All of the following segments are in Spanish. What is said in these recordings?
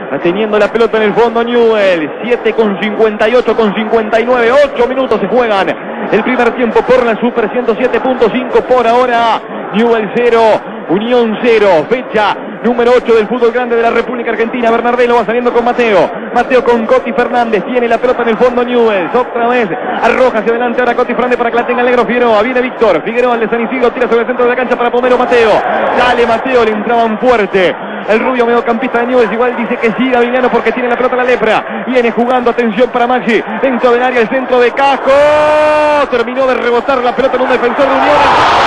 Teniendo la pelota en el fondo Newell. 7 con 58 con 59. 8 minutos se juegan el primer tiempo por la Super 107.5 por ahora. Newell 0, Unión 0. Fecha número 8 del fútbol grande de la República Argentina. Bernardelo va saliendo con Mateo. Mateo con Coti Fernández. Tiene la pelota en el fondo Newell. Otra vez arroja hacia adelante ahora Coti Fernández para que la tenga el negro Figueroa. Viene Víctor. Figueroa al de San Isidro. Tira sobre el centro de la cancha para Pomero Mateo. Sale Mateo. Le entraban fuerte. El rubio mediocampista de Newell's igual dice que siga Villano porque tiene la pelota la lepra. Viene jugando, atención para Maxi. Dentro del área, el centro de Casco. Terminó de rebotar la pelota en un defensor de Unión.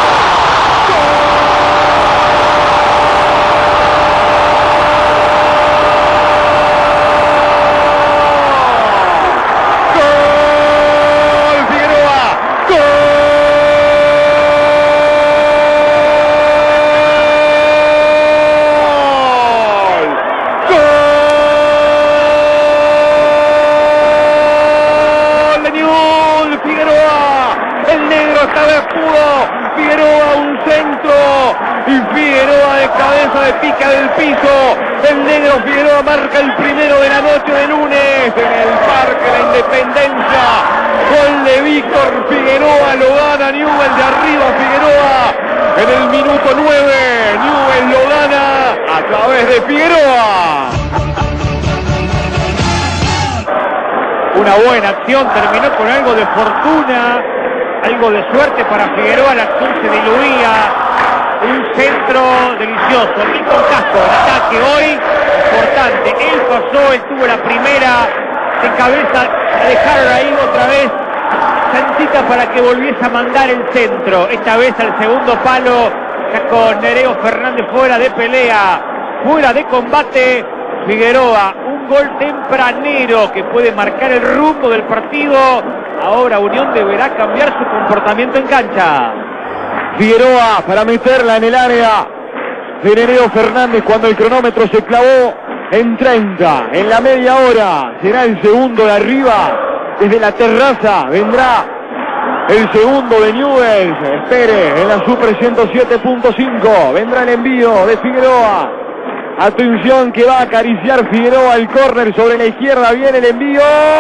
Pica del piso, el negro Figueroa marca el primero de la noche de lunes en el Parque La Independencia. Gol de Víctor Figueroa, lo gana Newell de arriba Figueroa en el minuto 9. Newell lo gana a través de Figueroa. Una buena acción, terminó con algo de fortuna, algo de suerte para Figueroa, la acción se diluía. Un centro delicioso, Víctor Casco, ataque hoy importante. Él pasó, él tuvo la primera de cabeza, dejaron ahí otra vez tantita para que volviese a mandar el centro. Esta vez al segundo palo, ya con Nereo Fernández fuera de pelea, fuera de combate. Figueroa, un gol tempranero que puede marcar el rumbo del partido. Ahora Unión deberá cambiar su comportamiento en cancha. Figueroa para meterla en el área de Nereo Fernández cuando el cronómetro se clavó en 30. En la media hora será el segundo de arriba. Desde la terraza vendrá el segundo de Newell's. Espere en la Super 107.5. Vendrá el envío de Figueroa. Atención que va a acariciar Figueroa el córner sobre la izquierda. Viene el envío.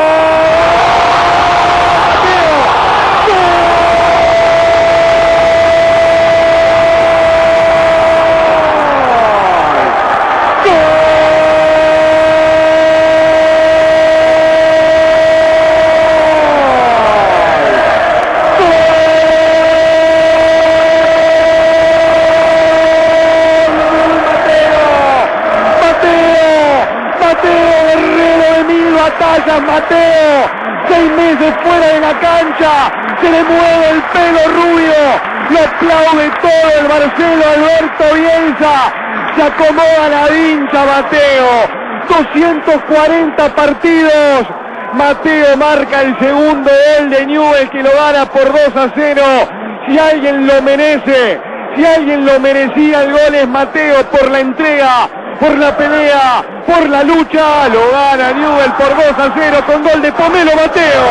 Mateo, 6 meses fuera de la cancha, se le mueve el pelo rubio, lo aplaude todo el Marcelo Alberto Bielsa, se acomoda la vincha Mateo, 240 partidos, Mateo marca el segundo gol de Newell que lo gana por 2-0, si alguien lo merece, si alguien lo merecía el gol es Mateo por la entrega, por la pelea, por la lucha, lo gana Newell por 2-0 con gol de Pomelo Mateo.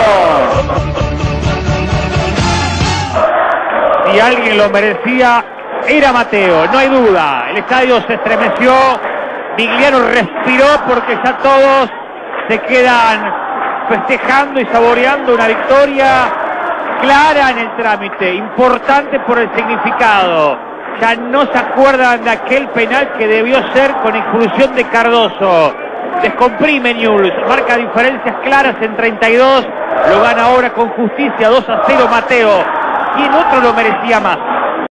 Si alguien lo merecía, era Mateo, no hay duda. El estadio se estremeció, Vigliano respiró porque ya todos se quedan festejando y saboreando una victoria clara en el trámite, importante por el significado. Ya no se acuerdan de aquel penal que debió ser con expulsión de Cardoso. Descomprime Newell's, marca diferencias claras en 32, lo gana ahora con justicia 2-0 Mateo. ¿Quién otro lo merecía más?